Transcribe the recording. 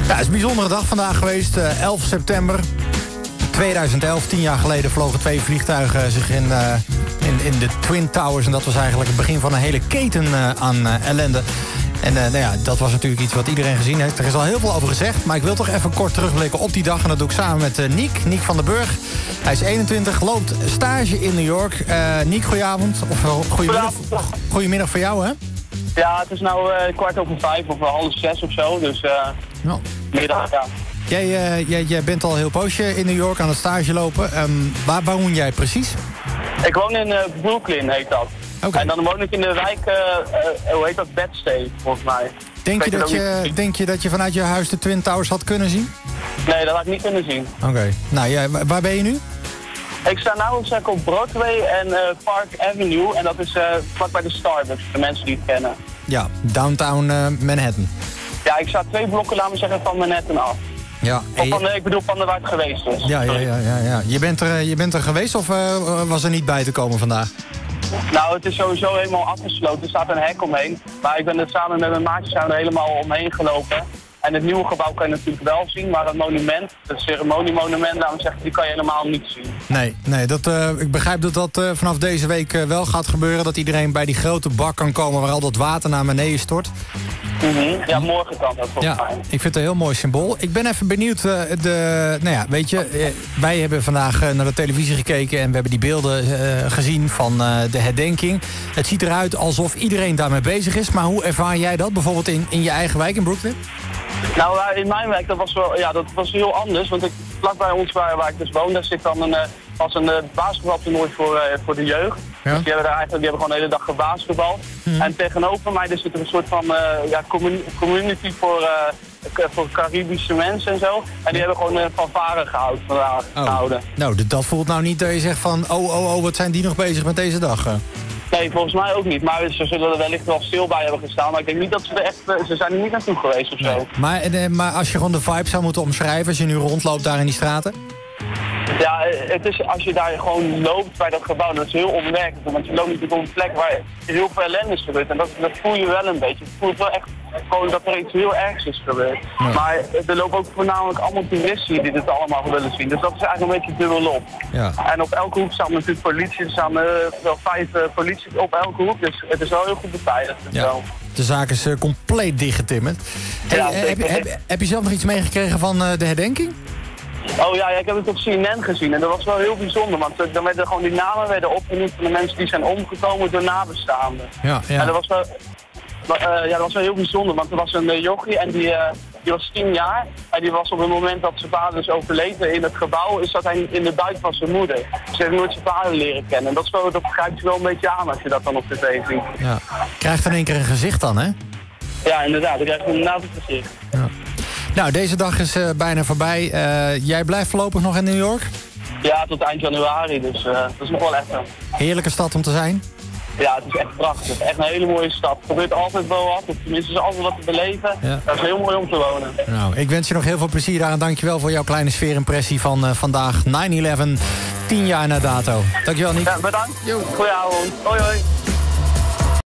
Ja, het is een bijzondere dag vandaag geweest. 11 september 2011, 10 jaar geleden, vlogen 2 vliegtuigen zich in de Twin Towers. En dat was eigenlijk het begin van een hele keten aan ellende. En nou ja, dat was natuurlijk iets wat iedereen gezien heeft. Er is al heel veel over gezegd, maar ik wil toch even kort terugblikken op die dag. En dat doe ik samen met Niek van den Burg. Hij is 21, loopt stage in New York. Niek, goedenavond. Of goedemiddag voor jou, hè? Ja, het is nou 5:15 of 5:30 of zo, dus middag, ja. Jij bent al een heel poosje in New York aan het stage lopen. Waar woon jij precies? Ik woon in Brooklyn, heet dat. Okay. En dan woon ik in de wijk, hoe heet dat, Bed-Stuy, volgens mij. Denk je dat je vanuit je huis de Twin Towers had kunnen zien? Nee, dat had ik niet kunnen zien. Oké. Nou, waar ben je nu? Ik sta nu op Broadway en Park Avenue. En dat is vlakbij de Starbucks, de mensen die het kennen. Ja, downtown Manhattan. Ja, ik sta 2 blokken, laten we zeggen, van Manhattan af. Ja, ik bedoel van waar het geweest is. Ja. Je bent er geweest of was er niet bij te komen vandaag? Nou, het is sowieso helemaal afgesloten. Er staat een hek omheen. Maar ik ben er samen met mijn maatjes er helemaal omheen gelopen. En het nieuwe gebouw kan je natuurlijk wel zien, maar het monument, het ceremoniemonument, laten we zeggen, die kan je helemaal niet zien. Nee, ik begrijp dat vanaf deze week wel gaat gebeuren. Dat iedereen bij die grote bak kan komen waar al dat water naar beneden stort. Ja, morgen kan dat volgens mij. Ik vind het een heel mooi symbool. Ik ben even benieuwd, weet je, wij hebben vandaag naar de televisie gekeken en we hebben die beelden gezien van de herdenking. Het ziet eruit alsof iedereen daarmee bezig is, maar hoe ervaar jij dat bijvoorbeeld in je eigen wijk in Brooklyn? Nou, in mijn wijk, dat was heel anders, want vlakbij ons waar ik dus woon, daar zit dan een basketbaltoernooi voor de jeugd. Ja. Dus die hebben gewoon de hele dag gebasketbald. En tegenover mij er zit er een soort van community voor Caribische mensen en zo. En die hebben gewoon fanfare gehouden. Nou, dat voelt nou niet dat je zegt van, wat zijn die nog bezig met deze dag? Nee, volgens mij ook niet. Maar ze zullen er wellicht wel stil bij hebben gestaan. Maar ik denk niet dat ze zijn er niet naartoe geweest of zo. Maar als je gewoon de vibe zou moeten omschrijven, als je nu rondloopt daar in die straten? Ja, het is, als je daar gewoon loopt bij dat gebouw, dat is heel onwerkelijk. Want je loopt natuurlijk op een plek waar heel veel ellende is gebeurd. En dat voel je wel een beetje. Je voelt wel echt gewoon dat er iets heel ergs is gebeurd. Ja. Maar er lopen ook voornamelijk allemaal toeristen die dit allemaal willen zien. Dus dat is eigenlijk een beetje dubbelop. Ja. En op elke hoek staan natuurlijk politie. Er staan wel 5 politie op elke hoek. Dus het is wel heel goed beveiligd. Ja. De zaak is compleet dichtgetimmerd. Hey, heb je zelf nog iets meegekregen van de herdenking? Oh ja, ik heb het op CNN gezien en dat was wel heel bijzonder, want dan werden gewoon die namen opgenoemd van de mensen die zijn omgekomen door nabestaanden. Ja. En dat was wel heel bijzonder, want er was een jochie en die was 10 jaar en die was op het moment dat zijn vader is overleden in het gebouw, zat hij in de buik van zijn moeder. Dus hij heeft nooit zijn vader leren kennen en dat grijpt je wel een beetje aan als je dat dan op tv ziet. Ja. Krijgt in één keer een gezicht dan, hè? Ja, inderdaad, dan krijg je inderdaad een gezicht. Ja. Nou, deze dag is bijna voorbij. Jij blijft voorlopig nog in New York? Ja, tot eind januari, dus dat is nog wel echt zo. Heerlijke stad om te zijn? Ja, het is echt prachtig. Echt een hele mooie stad. Er gebeurt altijd wel wat, of tenminste er is altijd wat te beleven. Ja. Dat is heel mooi om te wonen. Nou, ik wens je nog heel veel plezier daar en dankjewel voor jouw kleine sfeerimpressie van vandaag 9/11, 10 jaar na dato. Dankjewel, Niek. Ja, bedankt. Goedenavond. Hoi hoi.